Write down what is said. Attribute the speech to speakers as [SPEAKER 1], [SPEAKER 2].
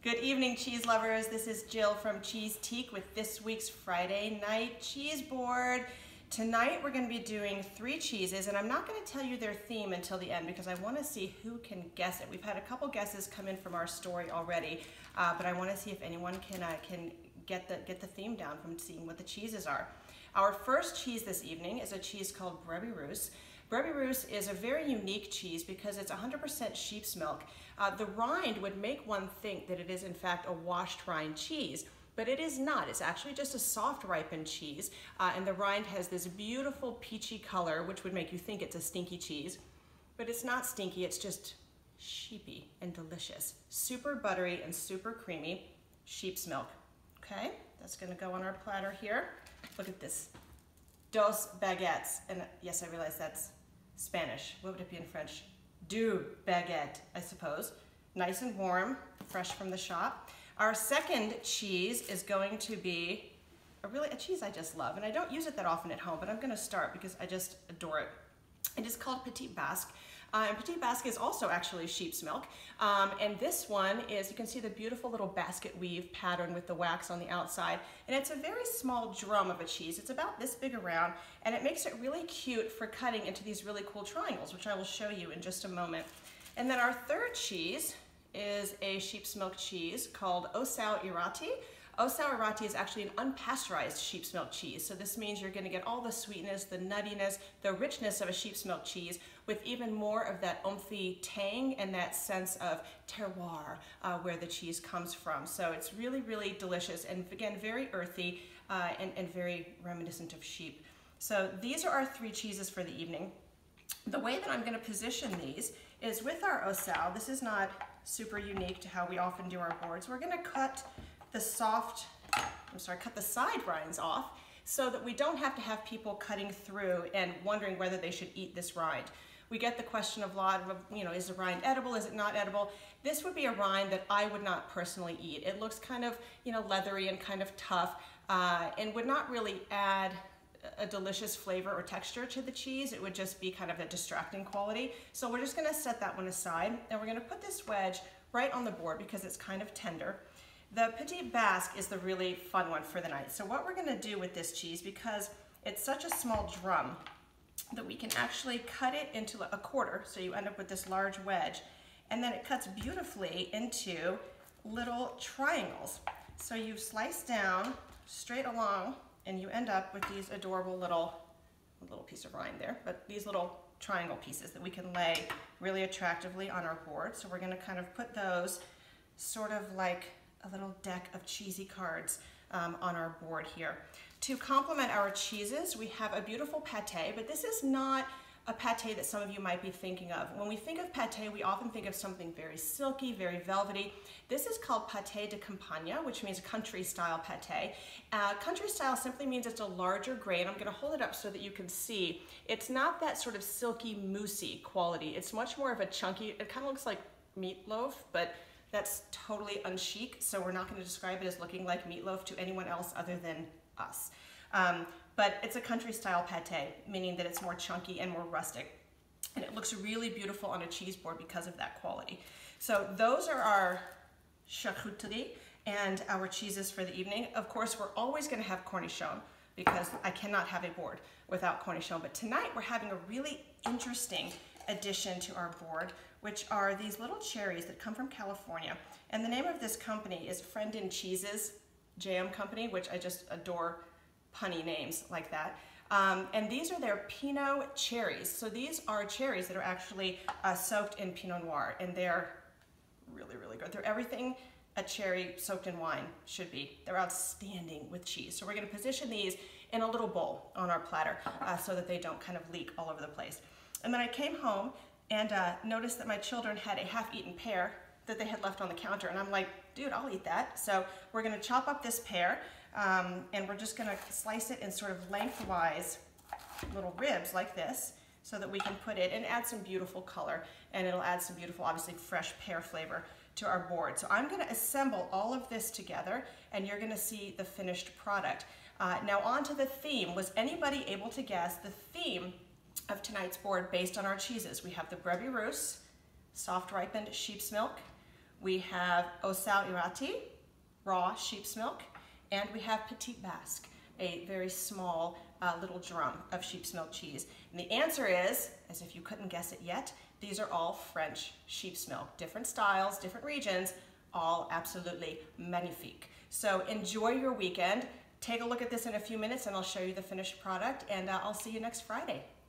[SPEAKER 1] Good evening, cheese lovers. This is Jill from Cheesetique with this week's Friday night cheese board. Tonight we're going to be doing 3 cheeses, and I'm not going to tell you their theme until the end because I want to see who can guess it. We've had a couple guesses come in from our story already, but I want to see if anyone can get the theme down from seeing what the cheeses are. Our first cheese this evening is a cheese called Brebis Russe. Brebis Russe is a very unique cheese because it's 100% sheep's milk. The rind would make one think that it is in fact a washed rind cheese, but it is not. It's actually just a soft ripened cheese, and the rind has this beautiful peachy color, which would make you think it's a stinky cheese, but it's not stinky, it's just sheepy and delicious. Super buttery and super creamy sheep's milk. Okay, that's gonna go on our platter here. Look at this. Dos baguettes, and yes, I realize that's Spanish. What would it be in French? Du baguette, I suppose. Nice and warm, fresh from the shop. Our second cheese is going to be a cheese I just love, and I don't use it that often at home, but I'm gonna start because I just adore it. It is called Petit Basque. And Petit Basque is also actually sheep's milk. And this one is, you can see the beautiful little basket weave pattern with the wax on the outside. And it's a very small drum of a cheese. It's about this big around, and it makes it really cute for cutting into these really cool triangles, which I will show you in just a moment. And then our third cheese is a sheep's milk cheese called Ossau Iraty. Ossau Iraty is actually an unpasteurized sheep's milk cheese. So this means you're gonna get all the sweetness, the nuttiness, the richness of a sheep's milk cheese with even more of that oomphy tang and that sense of terroir where the cheese comes from. So it's really, really delicious and again, very earthy and very reminiscent of sheep. So these are our 3 cheeses for the evening. The way that I'm gonna position these is with our Ossau. This is not super unique to how we often do our boards. We're gonna cut the cut the side rinds off so that we don't have to have people cutting through and wondering whether they should eat this rind. We get the question of a lot of, is the rind edible, is it not edible? This would be a rind that I would not personally eat. It looks kind of, leathery and kind of tough and would not really add a delicious flavor or texture to the cheese. It would just be kind of a distracting quality. So we're just gonna set that one aside, and we're gonna put this wedge right on the board because it's kind of tender. The Petit Basque is the really fun one for the night. So what we're gonna do with this cheese, because it's such a small drum, that we can actually cut it into a quarter, so you end up with this large wedge, and then it cuts beautifully into little triangles. So you slice down straight along, and you end up with these adorable little piece of rind there, but these little triangle pieces that we can lay really attractively on our board. So we're gonna kind of put those sort of like a little deck of cheesy cards on our board here. To complement our cheeses, we have a beautiful pate, but this is not a pate that some of you might be thinking of. When we think of pate, we often think of something very silky, very velvety. This is called pate de campagne, which means country style pate. Country style simply means it's a larger grain. I'm gonna hold it up so that you can see. It's not that sort of silky, moussey quality. It's much more of a chunky, it kind of looks like meatloaf, but that's totally unchic, so we're not going to describe it as looking like meatloaf to anyone else other than us. But it's a country style pate, meaning that it's more chunky and more rustic. And it looks really beautiful on a cheese board because of that quality. So those are our charcuterie and our cheeses for the evening. Of course, we're always going to have cornichon because I cannot have a board without cornichon. But tonight we're having a really interesting addition to our board, which are these little cherries that come from California. And the name of this company is Friend Cheeses Jam Company, which I just adore punny names like that. And these are their Pinot cherries. So these are cherries that are actually soaked in Pinot Noir, and they're really, really good. They're everything a cherry soaked in wine should be. They're outstanding with cheese. So we're gonna position these in a little bowl on our platter so that they don't kind of leak all over the place. And then I came home and noticed that my children had a half-eaten pear that they had left on the counter, and I'm like, dude, I'll eat that. So we're gonna chop up this pear, and we're just gonna slice it in sort of lengthwise little ribs like this, so that we can put it and add some beautiful color, and it'll add some beautiful, obviously fresh pear flavor to our board. So I'm gonna assemble all of this together, and you're gonna see the finished product. Now on to the theme. Was anybody able to guess the theme of tonight's board based on our cheeses? We have the Brebis Russe, soft ripened sheep's milk. we have Osal Irati, raw sheep's milk, and we have Petit Basque, a very small little drum of sheep's milk cheese. And the answer is, as if you couldn't guess it yet, these are all French sheep's milk. Different styles, different regions, all absolutely magnifique. So enjoy your weekend. Take a look at this in a few minutes and I'll show you the finished product, and I'll see you next Friday.